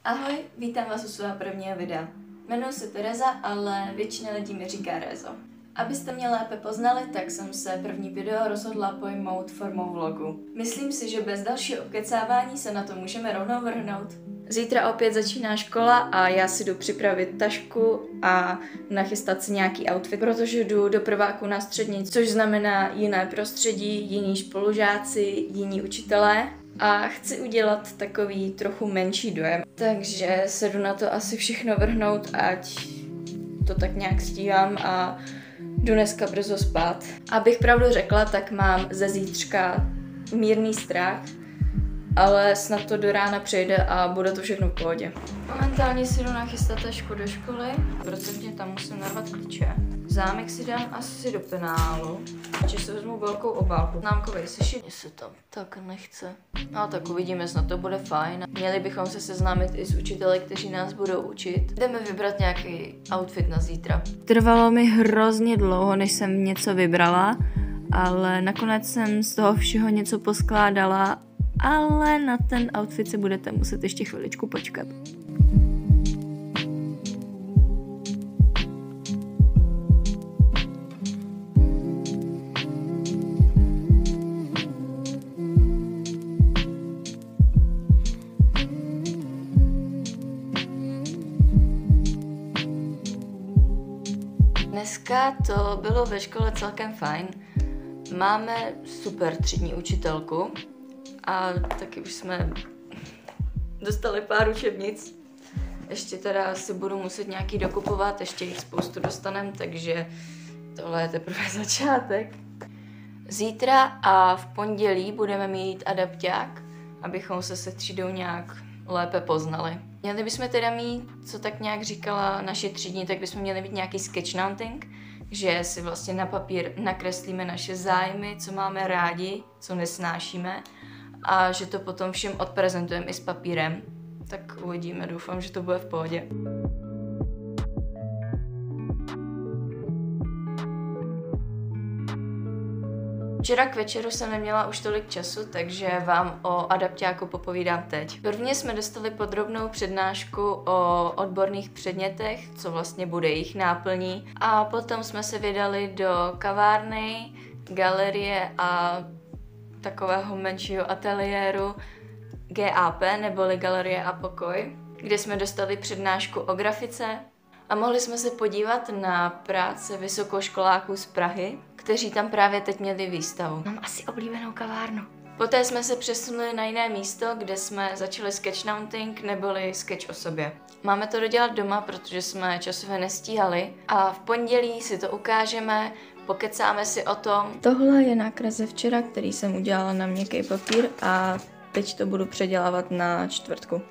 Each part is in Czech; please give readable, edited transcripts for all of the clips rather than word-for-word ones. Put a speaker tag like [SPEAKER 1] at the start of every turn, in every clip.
[SPEAKER 1] Ahoj, vítám vás u svého prvního videa. Jmenuji se Tereza, ale většina lidí mi říká Rezo. Abyste mě lépe poznali, tak jsem se první video rozhodla pojmout formou vlogu. Myslím si, že bez dalšího obkecávání se na to můžeme rovnou vrhnout. Zítra opět začíná škola a já si jdu připravit tašku a nachystat si nějaký outfit, protože jdu do prváku na střední, což znamená jiné prostředí, jiní spolužáci, jiní učitelé. A chci udělat takový trochu menší dojem. Takže se jdu na to asi všechno vrhnout, ať to tak nějak stíhám a jdu dneska brzo spát. Abych pravdu řekla, tak mám ze zítřka mírný strach, ale snad to do rána přejde a bude to všechno v pohodě. Momentálně si jdu nachystat tašku do školy, protože tam musím narvat klíče. Zámek si dám asi do penálu, že si vezmu velkou obálku. Známkovej sešit, se tam tak nechce. No tak uvidíme, snad to bude fajn. Měli bychom se seznámit i s učiteli, kteří nás budou učit. Jdeme vybrat nějaký outfit na zítra. Trvalo mi hrozně dlouho, než jsem něco vybrala, ale nakonec jsem z toho všeho něco poskládala, ale na ten outfit se budete muset ještě chviličku počkat. Dneska to bylo ve škole celkem fajn. Máme super třídní učitelku a taky už jsme dostali pár učebnic. Ještě teda si budu muset nějaký dokupovat, ještě jich spoustu dostanem, takže tohle je teprve začátek. Zítra a v pondělí budeme mít adapťák, abychom se třídou nějak lépe poznali. Měli bychom teda mít, co tak nějak říkala naše třídní, tak bychom měli mít nějaký sketchnoting, že si vlastně na papír nakreslíme naše zájmy, co máme rádi, co nesnášíme a že to potom všem odprezentujeme i s papírem. Tak uvidíme, doufám, že to bude v pohodě. Včera k večeru jsem neměla už tolik času, takže vám o adapťáku popovídám teď. Prvně jsme dostali podrobnou přednášku o odborných předmětech, co vlastně bude jejich náplní, a potom jsme se vydali do kavárny, galerie a takového menšího ateliéru GAP, neboli Galerie a pokoj, kde jsme dostali přednášku o grafice a mohli jsme se podívat na práce vysokoškoláků z Prahy, kteří tam právě teď měli výstavu. Mám asi oblíbenou kavárnu. Poté jsme se přesunuli na jiné místo, kde jsme začali sketchnoting, neboli sketch o sobě. Máme to dodělat doma, protože jsme časově nestíhali a v pondělí si to ukážeme, pokecáme si o tom. Tohle je nákres ze včera, který jsem udělala na měkký papír a teď to budu předělávat na čtvrtku.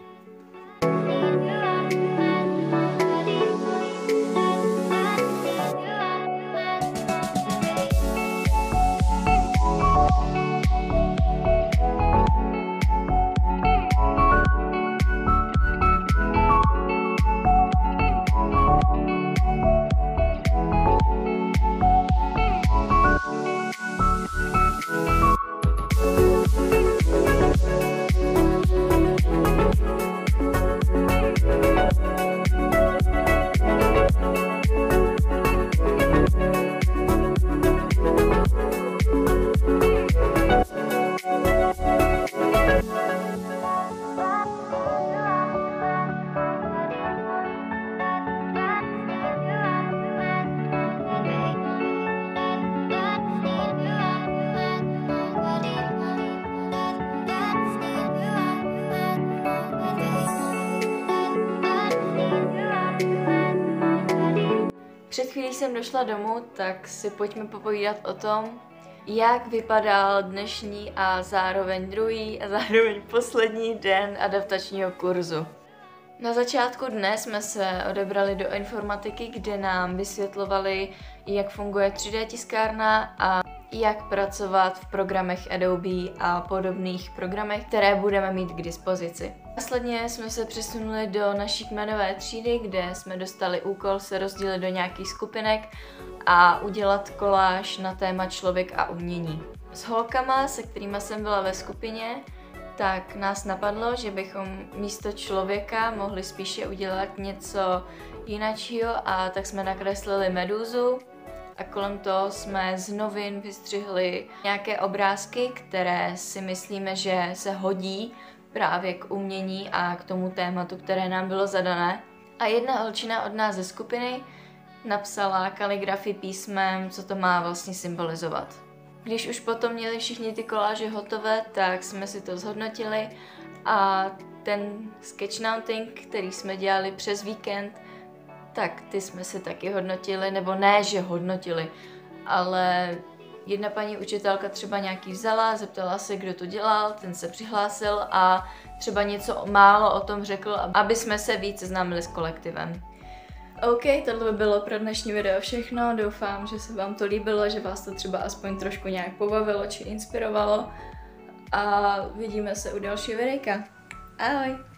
[SPEAKER 1] Před chvílí jsem došla domů, tak si pojďme popovídat o tom, jak vypadal dnešní a zároveň druhý a zároveň poslední den adaptačního kurzu. Na začátku dne jsme se odebrali do informatiky, kde nám vysvětlovali, jak funguje 3D tiskárna a jak pracovat v programech Adobe a podobných programech, které budeme mít k dispozici. Následně jsme se přesunuli do naší kmenové třídy, kde jsme dostali úkol se rozdělit do nějakých skupinek a udělat koláž na téma člověk a umění. S holkama, se kterými jsem byla ve skupině, tak nás napadlo, že bychom místo člověka mohli spíše udělat něco jiného, a tak jsme nakreslili medúzu a kolem toho jsme z novin vystřihli nějaké obrázky, které si myslíme, že se hodí právě k umění a k tomu tématu, které nám bylo zadané. A jedna holčina od nás ze skupiny napsala kaligrafii písmem, co to má vlastně symbolizovat. Když už potom měli všichni ty koláže hotové, tak jsme si to zhodnotili a ten sketchnoting, který jsme dělali přes víkend, tak ty jsme si taky hodnotili, nebo ne, že hodnotili, ale jedna paní učitelka třeba nějaký vzala, zeptala se, kdo to dělal, ten se přihlásil a třeba něco málo o tom řekl, aby jsme se víc seznámili s kolektivem. OK, tohle by bylo pro dnešní video všechno, doufám, že se vám to líbilo, že vás to třeba aspoň trošku nějak pobavilo či inspirovalo a vidíme se u dalšího videjka. Ahoj!